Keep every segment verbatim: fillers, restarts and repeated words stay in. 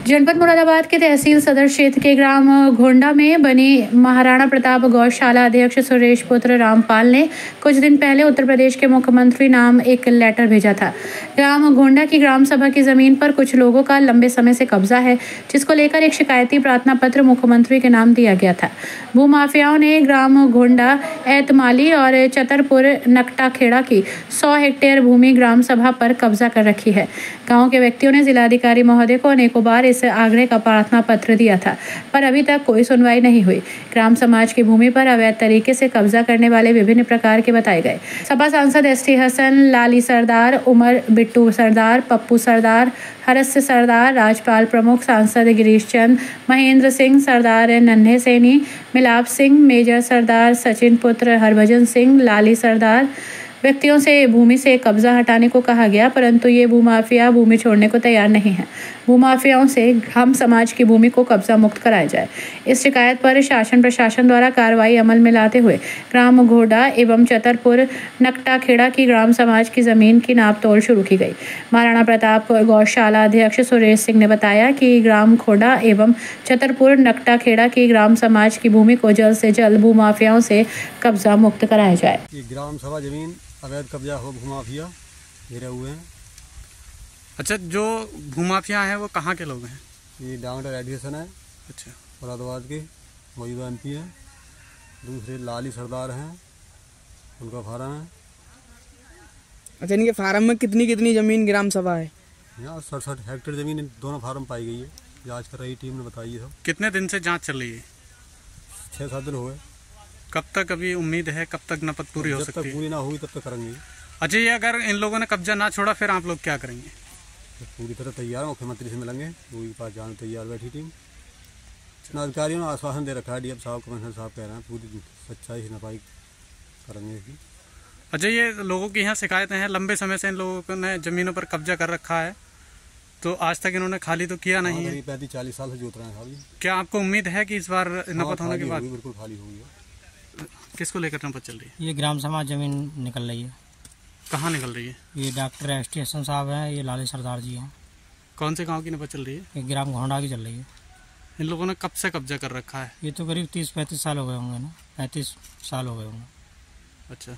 जनपद मुरादाबाद के तहसील सदर क्षेत्र के ग्राम घोंडा में बनी महाराणा प्रताप गौशाला अध्यक्ष सुरेश पुत्र रामपाल ने कुछ दिन पहले उत्तर प्रदेश के मुख्यमंत्री नाम एक लेटर भेजा था। ग्राम घोंडा की ग्राम सभा की जमीन पर कुछ लोगों का लंबे समय से कब्जा है, जिसको लेकर एक शिकायती प्रार्थना पत्र मुख्यमंत्री के नाम दिया गया था। भूमाफियाओं ने ग्राम घोंडा, एतमाली और चतरपुर नकटा खेड़ा की सौ हेक्टेयर भूमि ग्राम सभा पर कब्जा कर रखी है। गाँव के व्यक्तियों ने जिलाधिकारी महोदय को अनेकों बार इस आग्रह का प्रार्थना पत्र दिया था, पर अभी तक कोई सुनवाई नहीं हुई। ग्राम समाज की भूमि पर अवैध तरीके से कब्जा करने वाले विभिन्न प्रकार के बताए गए। सपा सांसद एस टी हसन, लाली सरदार, उमर बिट्टू सरदार, पप्पू सरदार, हरस्य सरदार, राजपाल प्रमुख, सांसद गिरीश चंद, महेंद्र सिंह सरदार, नन्हे सैनी, मिलाप सिंह, मेजर सरदार, सचिन पुत्र हरभजन सिंह, लाली सरदार व्यक्तियों से भूमि से कब्जा हटाने को कहा गया, परंतु ये भूमाफिया भूमि छोड़ने को तैयार नहीं है। भूमाफियाओं से हम समाज की भूमि को कब्जा मुक्त कराया जाए। इस शिकायत पर शासन प्रशासन द्वारा कार्रवाई अमल में लाते हुए ग्राम घोंडा एवं चतरपुर नकटा खेड़ा की ग्राम समाज की जमीन की नाप तोल शुरू की गई। महाराणा प्रताप गौशाला अध्यक्ष सुरेश सिंह ने बताया कि ग्राम घोंडा एवं चतरपुर नकटा खेड़ा की ग्राम समाज की भूमि को जल्द से जल्द भूमाफियाओं से कब्जा मुक्त कराया जाए। ग्राम सभा जमीन अवैध कब्जा हो भूमाफिया घेरे हुए हैं। अच्छा, जो भूमाफिया हैं वो कहाँ के लोग हैं? ये डाउनटाउन एडमिशन है। अच्छा, मुरादाबाद के मौजूदा एम पी हैं। दूसरे लाली सरदार हैं, उनका फार्म है। अच्छा, इनके फार्म में कितनी कितनी जमीन ग्राम सभा है? यहाँ सड़सठ हेक्टेयर जमीन दोनों फार्म पाई गई है। जाँच कर रही टीम ने बताई है। सब कितने दिन से जाँच चल रही है? छः सात दिन हुए। कब तक अभी उम्मीद है, कब तक नपत पूरी हो सकती है? जब तक पूरी ना हुई तब तक करेंगे। अच्छा, ये अगर इन लोगों ने कब्जा ना छोड़ा फिर आप लोग क्या करेंगे? तो पूरी तरह तैयार है, मुख्यमंत्री से मिलेंगे, पूरी पास जाने तैयार बैठी टीम। अधिकारियों ने आश्वासन दे रखा है, डी एफ साहब, कमिश्नर साहब कह रहे हैं पूरी सच्चाई से नपाई करेंगे इसकी। अच्छा, ये लोगों की यहाँ शिकायतें हैं, लंबे समय से इन लोगों ने जमीनों पर कब्जा कर रखा है, तो आज तक इन्होंने खाली तो किया नहीं है। पैंतीस चालीस साल से जोत रहे हैं। क्या आपको उम्मीद है कि इस बार नपत होने के बाद? बिल्कुल खाली होगी। किसको लेकर नपत चल रही है? ये ग्राम समाज जमीन निकल रही है। कहाँ निकल रही है? ये डॉक्टर एस टी हसन साहब हैं, ये लाली सरदार जी हैं। कौन से गांव की नपत चल रही है? ये ग्राम घोंडा की चल रही है। इन लोगों ने कब से कब्जा कर रखा है? ये तो करीब तीस पैंतीस साल हो गए होंगे ना, पैंतीस साल हो गए होंगे। अच्छा,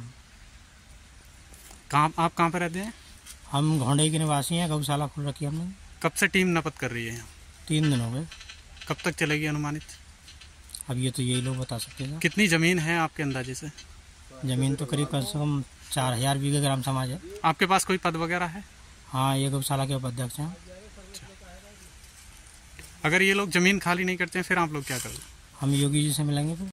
कहाँ आप कहाँ पर रहते हैं? हम घोंडे के निवासी हैं, गौशाला खोल रखी है हमने। कब से टीम नपत कर रही है यहाँ? तीन दिन हो गए। कब तक चलेगी अनुमानित? अब ये तो यही लोग बता सकते हैं। कितनी जमीन है आपके अंदाजे से? जमीन तो करीब कम से कम चार हजार बीघे ग्राम समाज है। आपके पास कोई पद वगैरह है? हाँ, ये गौशाला के उपाध्यक्ष हैं। अगर ये लोग जमीन खाली नहीं करते हैं फिर आप लोग क्या करोगे? हम योगी जी से मिलेंगे फिर।